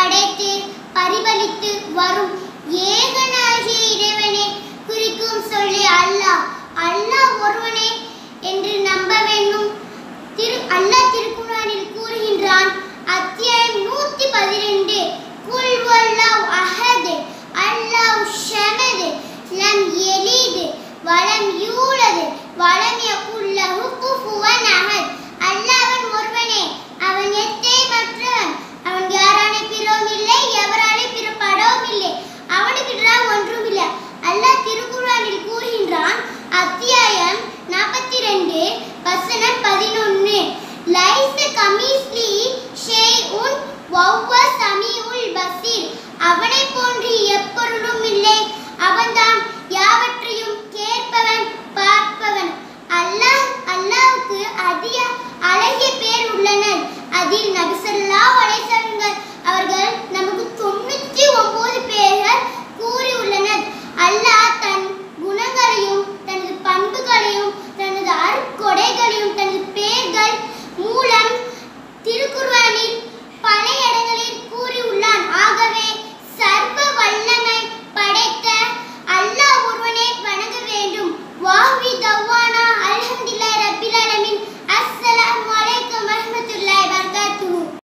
படைத்து பரிபலித்து வரும் ஏகனாகிய இறைவனை குறிக்கும் சொல்லி அல்லாஹ். அல்லாஹ் ஒருவனே என்று நம்ப வேண்டும். அல்லாஹ் திருக்குர்ஆனில் கூறுகின்றான். அத்தியாயம் 112 குல் வல்லாஹு அஹத் அல்லாஹு ஸமத் லம் யலித் வலம் யூலத் வலம் யகுல் லஹு குஃபுவன் அஹத். அல்லாஹ் அவன் ஒருவனே, அவன் எத்தையற்றவன், அவன் யாராலே பிறவும் இல்லை, எவராலே பிறப்படவும் இல்லை, அவனுக்கு ஒன்றும் இல்லை. அல்லாஹ் திருக்குர்ஆனில் கூறுகின்றான். அத்தியாயம் 42 வசனம் 11 லைஸ கமிஸ்லி ஷைஉன் வஹுவ